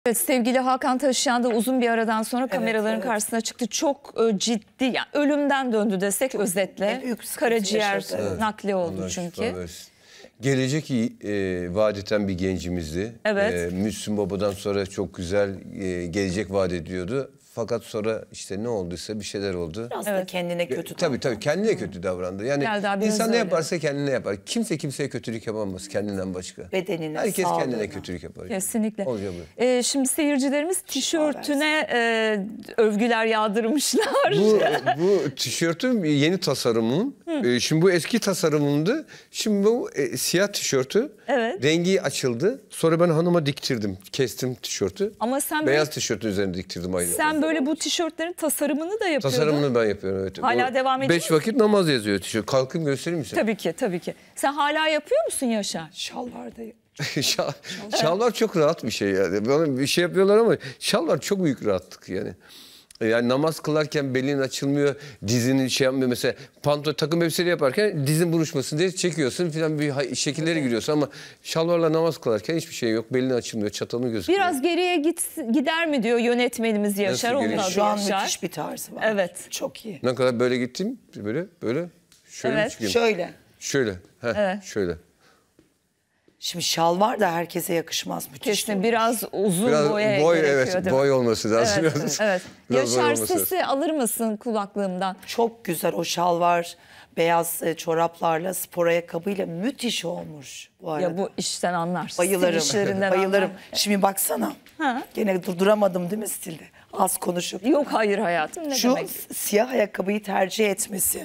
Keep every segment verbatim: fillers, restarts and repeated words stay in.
Evet, sevgili Hakan Taşıyan da uzun bir aradan sonra kameraların evet, evet. karşısına çıktı. Çok e, ciddi, yani ölümden döndü desek çok özetle. Karaciğer evet. nakli oldu Allah çünkü. Gelecek e, vaat eden bir gencimizdi. Evet. E, Müslüm Baba'dan sonra çok güzel e, gelecek vaat ediyordu. Fakat sonra işte ne olduysa bir şeyler oldu. Biraz evet. da kendine kötü davrandı. Tabii tabii kendine kötü davrandı. Yani insan ne yaparsa kendine yapar. Kimse kimseye kötülük yapamaz kendinden başka. Bedenine, herkes sağlığına. Kendine kötülük yapar. Kesinlikle. Ee, şimdi seyircilerimiz tişörtüne e, övgüler yağdırmışlar. Bu, bu tişörtüm yeni tasarımım. Ee, şimdi bu eski tasarımımdı. Şimdi bu e, siyah tişörtü. Evet. Rengi açıldı. Sonra ben hanıma diktirdim. Kestim tişörtü. Ama sen beyaz böyle, tişörtün üzerine diktirdim aynı. Sen böyle bu tişörtlerin tasarımını da yapıyordun. Tasarımını ben yapıyorum evet. Hala o, devam ediyor. Beş vakit namaz yazıyor tişört. Kalkayım göstereyim mi sen? Tabii ki tabii ki. Sen hala yapıyor musun Yaşar? Şalvardayım. Şal, şalvar çok rahat bir şey yani. Bana bir şey yapıyorlar ama şalvar çok büyük rahatlık yani. Yani namaz kılarken belin açılmıyor, dizinin şey yapmıyor. Mesela pantolon takım elbiseleri yaparken dizin buruşmasın diye çekiyorsun falan bir şekillere giriyorsun ama şalvarla namaz kılarken hiçbir şey yok. Belin açılmıyor, çatalın gözüküyor. Biraz geriye git, gider mi diyor yönetmenimiz Yaşar. Şu an Yaşar. Müthiş bir tarzı var. Evet. Çok iyi. Ne kadar böyle gittim, böyle böyle şöyle evet. çıkayım. Şöyle. Şöyle. Heh, evet. Şöyle. Şimdi şalvar da herkese yakışmaz. Kesin biraz uzun biraz boya boy, gerekiyor. Evet, boy olması lazım. Evet, biraz, evet. biraz Yaşar sesi alır mısın kulaklığımdan? Çok güzel o şalvar, beyaz e, çoraplarla, spor ayakkabıyla müthiş olmuş bu arada. Ya bu işten anlar. Bayılırım. Bayılırım. Anlar. Şimdi baksana. Ha? Gene durduramadım değil mi stilde? Az konuşup. Yok hayır hayatım ne Şu demek? siyah ayakkabıyı tercih etmesi.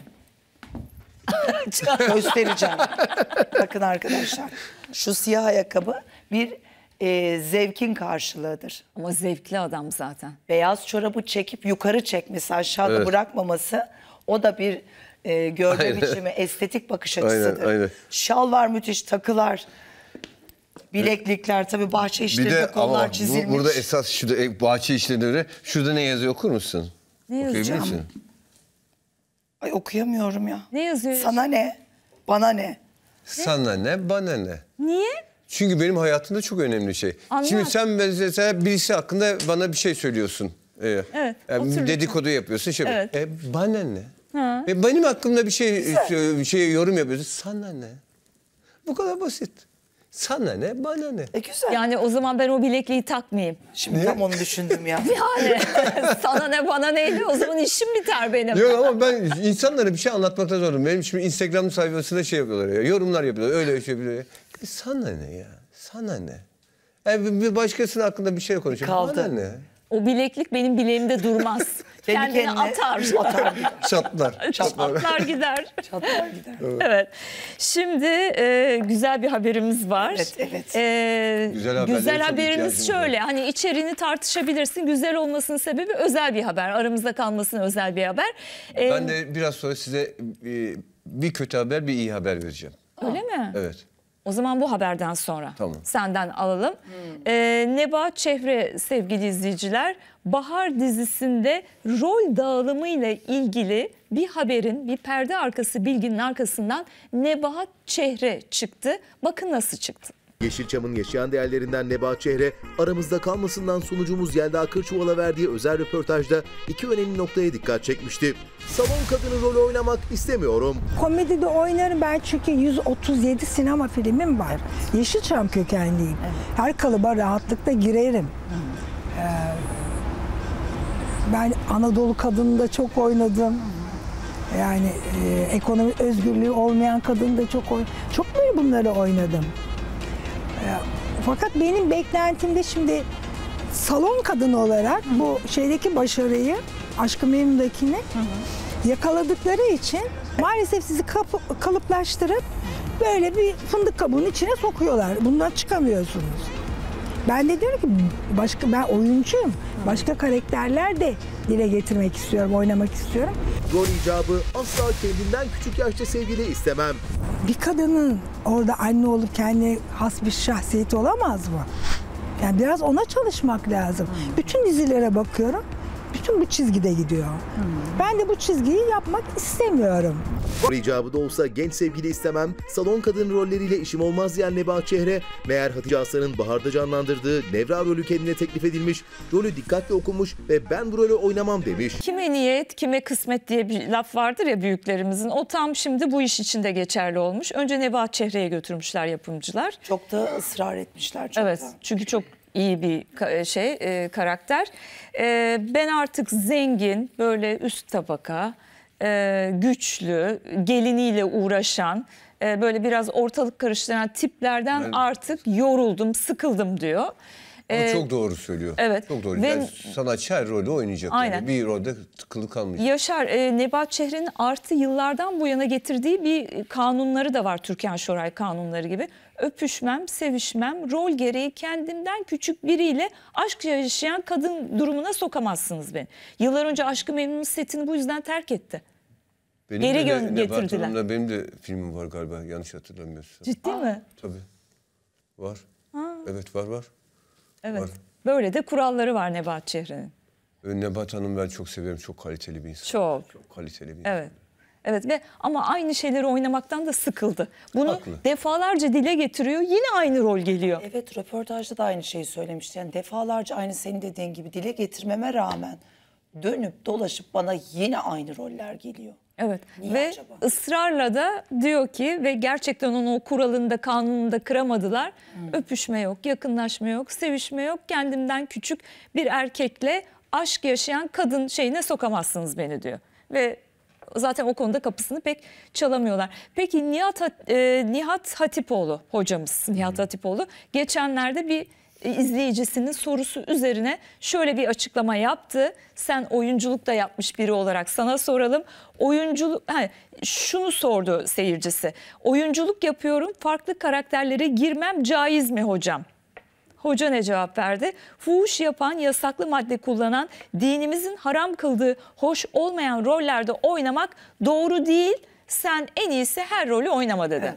Göstereceğim. Bakın arkadaşlar. Şu siyah ayakkabı bir e, zevkin karşılığıdır. Ama zevkli adam zaten. Beyaz çorabı çekip yukarı çekmesi, aşağıda evet. bırakmaması o da bir e, görme aynen. biçimi, estetik bakış açısıdır. Aynen, aynen. Şalvar müthiş, takılar, bileklikler, tabii bahçe işlerinde kollar çizilmiş. Bu, burada esas şurada bahçe işlerinde şurada ne yazıyor okur musun? Ne yazacağım? Ay okuyamıyorum ya. Ne yazıyor? Sana ne? Bana ne? Sana ne? Bana ne? Niye? Çünkü benim hayatımda çok önemli şey. Anlat. Şimdi sen mesela birisi hakkında bana bir şey söylüyorsun. Ee, evet. Yani dedikodu yapıyorsun. Şey, evet. e, bana ne? Ha. E, benim hakkımda bir şey, bir şey yorum yapıyorsun. Sana ne? Bu kadar basit. Sana ne, bana ne? E güzel. Yani o zaman ben o bilekliği takmayayım. Şimdi ne? Tam onu düşündüm ya. Yani sana ne bana neyle o zaman işim biter benim. Yok ama ben insanlara bir şey anlatmakta zorundayım. Benim şimdi Instagram sayfasında şey yapıyorlar ya, yorumlar yapıyorlar, öyle şey yapıyorlar. E sana ne ya, sana ne? Yani bir başkasının hakkında bir şey konuşuyor. Kaldı. Bana ne? O bileklik benim bileğimde durmaz. Kendini kendine atar. Atar Çatlar. Çatlar gider. Çatlar gider. Evet. evet. Şimdi e, güzel bir haberimiz var. Evet, evet. E, güzel, güzel haberimiz şöyle. Hani içeriğini tartışabilirsin. Güzel olmasının sebebi özel bir haber. Aramızda kalmasının özel bir haber. E, ben de biraz sonra size e, bir kötü haber, bir iyi haber vereceğim. Öyle mi? Evet. O zaman bu haberden sonra tamam. senden alalım. Hmm. Ee, Nebahat Çehre sevgili izleyiciler, Bahar dizisinde rol dağılımı ile ilgili bir haberin, bir perde arkası bilginin arkasından Nebahat Çehre çıktı. Bakın nasıl çıktı. Yeşilçam'ın yaşayan değerlerinden Nebahat Çehre, aramızda kalmasından sunucumuz Yelda Kırçuval'a verdiği özel röportajda iki önemli noktaya dikkat çekmişti. Salon kadını rolü oynamak istemiyorum. Komedide oynarım ben çünkü yüz otuz yedi sinema filmim var. Yeşilçam kökenliyim. Evet. Her kalıba rahatlıkla girerim. Ee, ben Anadolu kadını çok oynadım. Yani e, ekonomi özgürlüğü olmayan kadını da çok oynadım. Çok böyle bunları oynadım. Fakat benim beklentimde şimdi salon kadını olarak hı hı. bu şeydeki başarıyı, Aşk-ı Memnu'dakini yakaladıkları için maalesef sizi kapı, kalıplaştırıp böyle bir fındık kabuğunun içine sokuyorlar. Bundan çıkamıyorsunuz. Ben de diyorum ki başka ben oyuncuyum. Başka karakterler de dile getirmek istiyorum, oynamak istiyorum. Rol icabı asla kendinden küçük yaşta sevgili istemem. Bir kadının orada anne olup kendine has bir şahsiyeti olamaz mı? Yani biraz ona çalışmak lazım. Hmm. Bütün dizilere bakıyorum. bütün bu çizgide gidiyor. Ben de bu çizgiyi yapmak istemiyorum. İcabı da olsa genç sevgili istemem, salon kadın rolleriyle işim olmaz diyen Nebahat Çehre, meğer Hatice Aslan'ın baharda canlandırdığı Nevra rolü kendine teklif edilmiş, rolü dikkatle okumuş ve ben bu rolü oynamam demiş. Kime niyet, kime kısmet diye bir laf vardır ya büyüklerimizin. O tam şimdi bu iş için de geçerli olmuş. Önce Nebahat Çehre'ye götürmüşler yapımcılar. Çok da ısrar etmişler. Çok Evet, da. çünkü çok iyi bir şey e, karakter. E, ben artık zengin, böyle üst tabaka, e, güçlü, geliniyle uğraşan, e, böyle biraz ortalık karıştıran tiplerden Ben... artık yoruldum, sıkıldım diyor. Ama Ee, çok doğru söylüyor. Evet. Çok doğru. Ve, yani sanatçı her rolü oynayacak. aynen. Yani. Bir rolde tıkılı kalmayacak. Yaşar, e, Nebahat Çehre'nin artı yıllardan bu yana getirdiği bir kanunları da var. Türkan Şoray kanunları gibi. Öpüşmem, sevişmem, rol gereği kendimden küçük biriyle aşk yaşayan kadın durumuna sokamazsınız beni. Yıllar önce Aşk-ı Memnun'un setini bu yüzden terk etti. Benim Geri de gö- Nebahat getirdiler. Hanım'la benim de filmim var galiba, yanlış hatırlamıyorsam. Ciddi Aa. mi? Tabii. Var. Evet var var. Evet. Var. Böyle de kuralları var Nebahat Çehre'nin. Nebahat Hanım ben çok severim. Çok kaliteli bir insan. Çok. Çok kaliteli bir insan. Evet. Evet ve ama aynı şeyleri oynamaktan da sıkıldı. Bunu Haklı. defalarca dile getiriyor. Yine aynı rol geliyor. Evet, röportajda da aynı şeyi söylemişti. Yani defalarca aynı senin dediğin gibi dile getirmeme rağmen dönüp dolaşıp bana yine aynı roller geliyor. Evet. Niye ve acaba? ısrarla da diyor ki ve gerçekten onun o kuralını da kanununu da kıramadılar. Hmm. Öpüşme yok, yakınlaşma yok, sevişme yok. Kendimden küçük bir erkekle aşk yaşayan kadın şeyine sokamazsınız beni diyor. Ve zaten o konuda kapısını pek çalamıyorlar. Peki Nihat, Hat- e, Nihat Hatipoğlu hocamız Nihat Hatipoğlu geçenlerde bir e, izleyicisinin sorusu üzerine şöyle bir açıklama yaptı. Sen oyunculuk da yapmış biri olarak sana soralım. Oyunculuk, he, şunu sordu seyircisi. Oyunculuk yapıyorum, farklı karakterlere girmem caiz mi hocam? Hoca ne cevap verdi? Fuhuş yapan, yasaklı madde kullanan, dinimizin haram kıldığı hoş olmayan rollerde oynamak doğru değil. Sen en iyisi her rolü oynama dedi.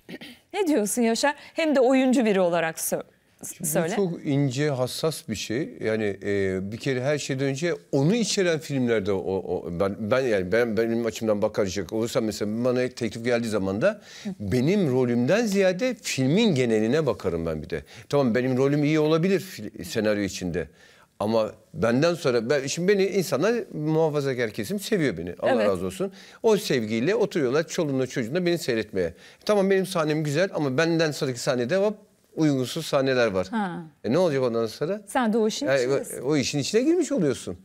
Ne diyorsun Yaşar? Hem de oyuncu biri olarak sö- söyle. Bu çok ince, hassas bir şey. Yani e, bir kere her şeyden önce onu içeren filmlerde o, o ben ben yani ben benim açımdan bakacak olursam mesela bana teklif geldiği zaman da benim rolümden ziyade filmin geneline bakarım ben bir de. Tamam benim rolüm iyi olabilir fil- senaryo içinde. Ama benden sonra ben, şimdi beni insanlar muhafazakar kesim seviyor beni. Allah Evet. razı olsun. O sevgiyle oturuyorlar çoluğuna çocuğuna beni seyretmeye. Tamam benim sahnem güzel ama benden sonraki sahnede hop uygunsuz sahneler var. Ha. E ne olacak ondan sonra? Sen de o işin Yani içindesin. o, o işin içine girmiş oluyorsun.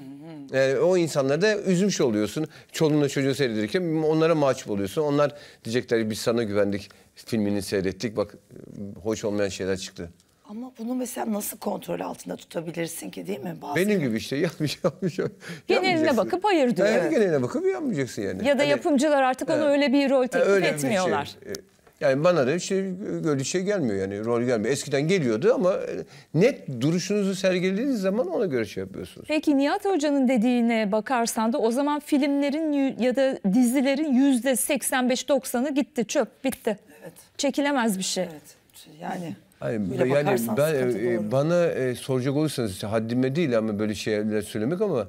Yani o insanları da üzmüş oluyorsun. Çoluğuna çocuğu seyredirken onlara mahcup oluyorsun. Onlar diyecekler biz sana güvendik, filmini seyrettik. Bak hoş olmayan şeyler çıktı. Ama bunu mesela nasıl kontrol altında tutabilirsin ki, değil mi? Bazı Benim gibi işte yanlış yanlış. Geneline yapmayacaksın. bakıp hayır diyor. Evet, Evet. geneline bakıp yapmayacaksın yani. Ya da Hani- yapımcılar artık ona öyle bir rol teklif öyle bir etmiyorlar. Şey. Yani bana da şey, öyle şey gelmiyor yani rol gelmiyor. Eskiden geliyordu ama net duruşunuzu sergilediğiniz zaman ona göre şey yapıyorsunuz. Peki Nihat Hoca'nın dediğine bakarsan da o zaman filmlerin y- ya da dizilerin yüzde seksen beş doksanı gitti, çöp, bitti. Evet. Çekilemez bir şey. Evet. Yani Hayır, böyle yani bakarsan ben sıkıntı e, doğru. bana e, soracak olursanız işte haddime değil ama böyle şeyler söylemek ama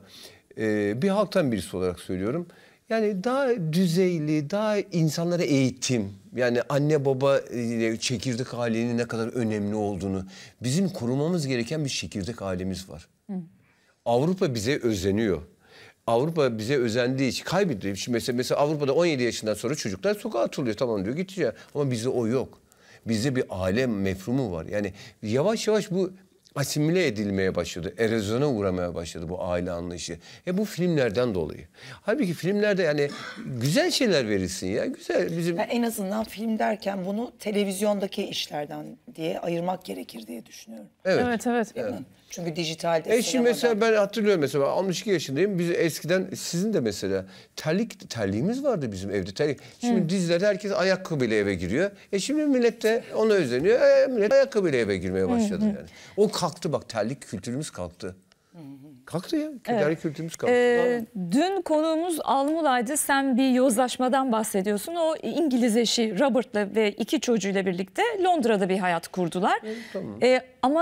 e, bir halktan birisi olarak söylüyorum. Yani daha düzeyli, daha insanlara eğitim, yani anne baba e, çekirdek ailenin ne kadar önemli olduğunu, bizim korumamız gereken bir çekirdek ailemiz var. Hı. Avrupa bize özeniyor. Avrupa bize özendiği için kaybediyor. Şimdi mesela, mesela Avrupa'da on yedi yaşından sonra çocuklar sokağa atılıyor, tamam diyor gideceğim. Ama bizde o yok. Bizde bir aile mefhumu var. Yani yavaş yavaş bu asimile edilmeye başladı. Erozyona uğramaya başladı bu aile anlayışı. E bu filmlerden dolayı. Halbuki filmlerde yani güzel şeyler verilsin ya. Güzel bizim... Yani en azından film derken bunu televizyondaki işlerden diye ayırmak gerekir diye düşünüyorum. Evet. Evet, evet. Değil mi? Çünkü dijitalde, E şimdi sinemada. mesela ben hatırlıyorum mesela altmış iki yaşındayım. Biz eskiden sizin de mesela terlik terliğimiz vardı bizim evde terlik. Şimdi Hı. dizilerde herkes ayakkabıyla eve giriyor. E şimdi millet de ona özeniyor. E, millet ayakkabıyla eve girmeye başladı Hı. yani. O kalktı bak terlik kültürümüz kalktı. Hı. Kalktı ya. Terlik evet. kültürümüz kalktı. Ee, dün konuğumuz Almulay'dı. Sen bir yozlaşmadan bahsediyorsun. O İngiliz eşi Robert'la ve iki çocuğuyla birlikte Londra'da bir hayat kurdular. Evet, tamam. Ee, ama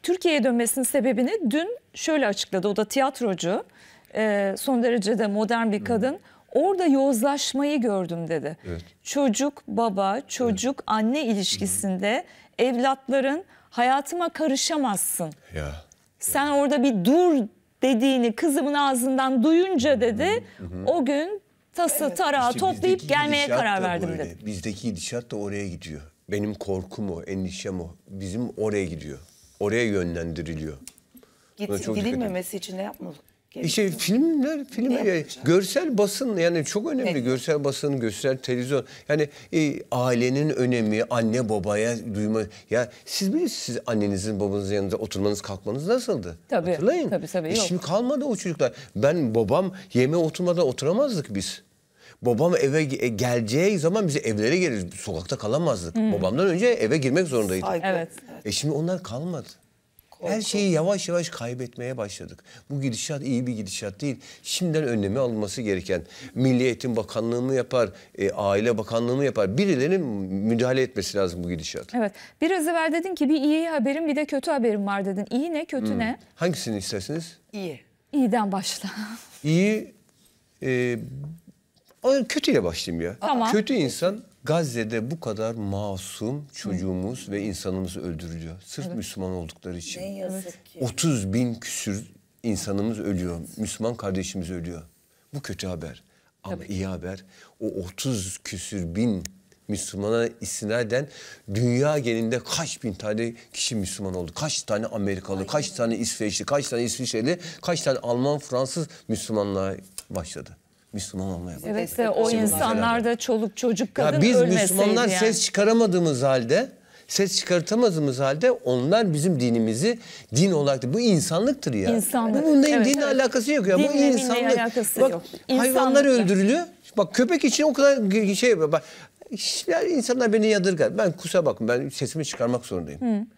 Türkiye'ye dönmesinin sebebini dün şöyle açıkladı. O da tiyatrocu, e, son derece de modern bir kadın. Hmm. Orada yozlaşmayı gördüm dedi. Evet. Çocuk, baba, çocuk, evet. anne ilişkisinde hmm. evlatların hayatıma karışamazsın. Ya. Sen orada bir dur dediğini kızımın ağzından duyunca dedi, hmm. o gün tası evet. tarağı işte toplayıp gelmeye karar verdim böyle. dedi. Bizdeki gidişat da oraya gidiyor. Benim korkum o, endişem o. Bizim oraya gidiyor. Oraya yönlendiriliyor. Gitsin, gidilmemesi için ne yapmalı? İşte filmler, filmler yani, görsel basın yani çok önemli. Evet. Görsel basın, görsel televizyon. Yani e, ailenin önemi, anne babaya duyma. Ya siz bilirsiniz, siz annenizin babanızın yanında oturmanız kalkmanız nasıldı? Tabii. Hatırlayın. Tabii tabii. E, şimdi kalmadı o çocuklar. Ben babam yemeğe oturmadan oturamazdık biz. Babam eve geleceği zaman bize evlere geliriz. Sokakta kalamazdık. Hmm. Babamdan önce eve girmek zorundaydık. Evet. evet. E şimdi onlar kalmadı. Her şeyi yavaş yavaş kaybetmeye başladık. Bu gidişat iyi bir gidişat değil. Şimdiden önlemi alınması gereken, Milli Eğitim Bakanlığı mı yapar, e, Aile Bakanlığı mı yapar? Birilerinin müdahale etmesi lazım bu gidişat. Evet. Biraz evvel dedin ki bir iyi haberim bir de kötü haberim var dedin. İyi ne, kötü hmm. ne? Hangisini istersiniz? İyi. İyiden başla. İyi, e, kötüyle başlayayım ya. Tamam. Kötü insan... Gazze'de bu kadar masum çocuğumuz Hı. ve insanımız öldürülüyor. Sırf evet. Müslüman oldukları için. Ne yazık ki. otuz bin küsür insanımız ölüyor. Müslüman kardeşimiz ölüyor. Bu kötü haber. Ama Tabii. iyi haber. O otuz küsür bin Müslümana istinaden dünya genelinde kaç bin tane kişi Müslüman oldu? Kaç tane Amerikalı, Aynen. kaç tane İsveçli, kaç tane İsviçreli, kaç tane Alman, Fransız Müslümanlığa başladı? Müslüman olmaya başladı. Evet de o insanlar da çoluk çocuk kadın ya biz ölmeseydi Müslümanlar yani. ses çıkaramadığımız halde, ses çıkartamadığımız halde onlar bizim dinimizi din olarak da bu insanlıktır ya. İnsanlık. Bunun evet, dinle evet. alakası yok ya. Dinle, bu insanlık. Alakası bak yok. hayvanlar öldürülüyor. Bak köpek için o kadar şey yapıyor. Bak yani insanlar beni yadırgar. Ben kusura bakın ben sesimi çıkarmak zorundayım. Hı.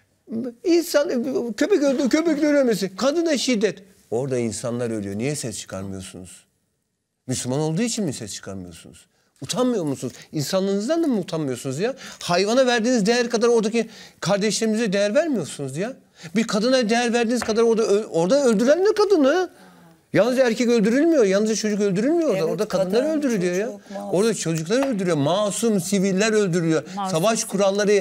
İnsan köpek öldü, köpek ölmesi. Kadına şiddet. Orada insanlar ölüyor. Niye ses çıkarmıyorsunuz? Müslüman olduğu için mi ses çıkarmıyorsunuz? Utanmıyor musunuz? İnsanlığınızdan da mı utanmıyorsunuz ya? Hayvana verdiğiniz değer kadar oradaki kardeşlerimize değer vermiyorsunuz ya. Bir kadına değer verdiğiniz kadar orada orada öldüren de kadını. Yalnızca erkek öldürülmüyor, yalnızca çocuk öldürülmüyor orada. Evet, orada kadınlar kadın, öldürülüyor ya. Masum. Orada çocuklar öldürüyor, masum siviller öldürülüyor. Masum. Savaş kuralları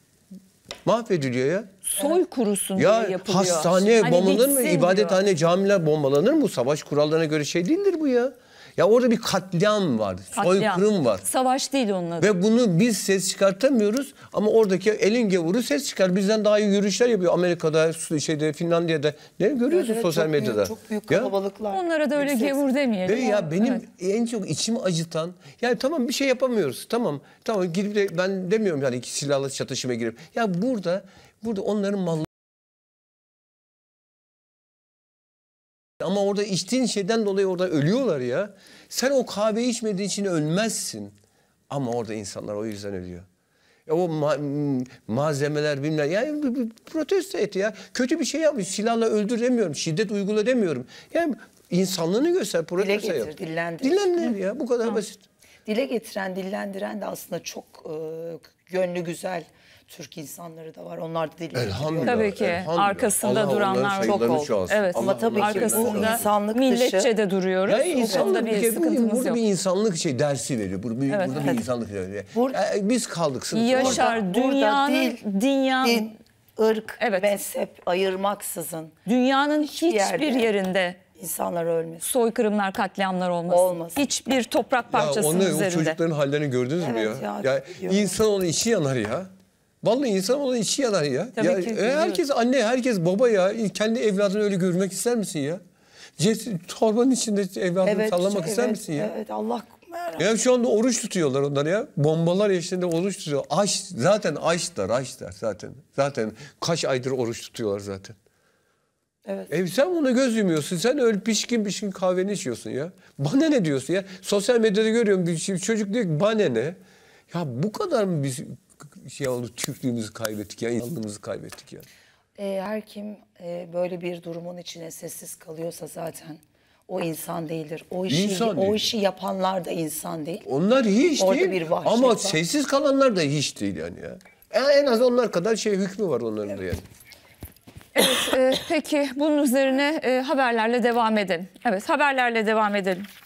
mahvediliyor ya. Soy kurusun ya, diye yapılıyor. Hastane hani bombalanır mı? İbadethane, diyor. camiler bombalanır mı? Savaş kurallarına göre şey değildir bu ya. Ya orada bir katliam var, katliam. Soykırım var. Savaş değil onun adı. Ve bunu biz ses çıkartamıyoruz ama oradaki elin gavuru ses çıkar. Bizden daha iyi yürüyüşler yapıyor. Amerika'da, şeyde, Finlandiya'da. Ne görüyorsun evet, sosyal çok medyada? Büyük, çok büyük kalabalıklar. Ya? Onlara da öyle Yüksek. Gavur demeyelim. Ve ya benim evet. en çok içimi acıtan, yani tamam bir şey yapamıyoruz. Tamam, tamam gidip de ben demiyorum yani iki silahlı çatışmaya girip. Ya burada, burada onların malları. Ama orada içtiğin şeyden dolayı orada ölüyorlar ya. Sen o kahveyi içmediğin için ölmezsin. Ama orada insanlar o yüzden ölüyor. Ya o ma malzemeler bilmem yani protesto et ya. Kötü bir şey yapmış. Silahla öldür demiyorum. Şiddet uygula demiyorum. Yani insanlığını göster, protesto yap. Dile getir, dillendir. Dillendir ya. Bu kadar ha. basit. Dile getiren, dillendiren de aslında çok e, gönlü güzel Türk insanları da var. Onlar da dile getiriyor. Tabii ki. Arkasında Allah duranlar çok oldu. Evet. Ama tabii arkasında ki bu insanlık milletçe dışı. de duruyoruz. Ya insanlık bir, bir, sıkıntımız burada yok. bir insanlık şey dersi veriyor. Burada bir, evet, burada evet. bir insanlık veriyor. Burada, yani biz kaldık sınıfta. Yaşar burada, dünyanın burada dünyanın din, ırk, evet. mezhep ayırmaksızın dünyanın hiçbir yerde, yerinde insanlar ölmesin. Soykırımlar, katliamlar olmasın. Olmasın. Hiçbir toprak parçasının ya onu, üzerinde. O çocukların hallerini gördünüz mü evet ya? Ya, ya insan onun içi yanar ya. Vallahi insan onun içi yanar ya. Tabii ya ki, e, herkes anne, herkes baba ya. Kendi evladını öyle görmek ister misin ya? Cet, torbanın içinde evladını evet, sallamak evet, ister misin ya? Evet, Allah merak. Ya şu anda oruç tutuyorlar onlar ya. Bombalar eşliğinde oruç tutuyor. Aç, zaten açlar, açlar zaten. Zaten kaç aydır oruç tutuyorlar zaten. Evet. E sen ona göz yumuyorsun. Sen öyle pişkin pişkin kahveni içiyorsun ya. Bana ne diyorsun ya? Sosyal medyada görüyorum bir çocuk diyor ki bana ne? Ya bu kadar mı biz şey oldu, Türklüğümüzü kaybettik ya, insanlığımızı kaybettik ya. E, her kim e, böyle bir durumun içine sessiz kalıyorsa zaten o insan değildir. O işi İnsan o değil. işi yapanlar da insan değil. Onlar hiç Orada değil. Bir ama var. sessiz kalanlar da hiç değil yani ya. En az onlar kadar şey hükmü var onların evet. da yani. Evet, e, peki bunun üzerine e, haberlerle devam edelim. Evet, haberlerle devam edelim.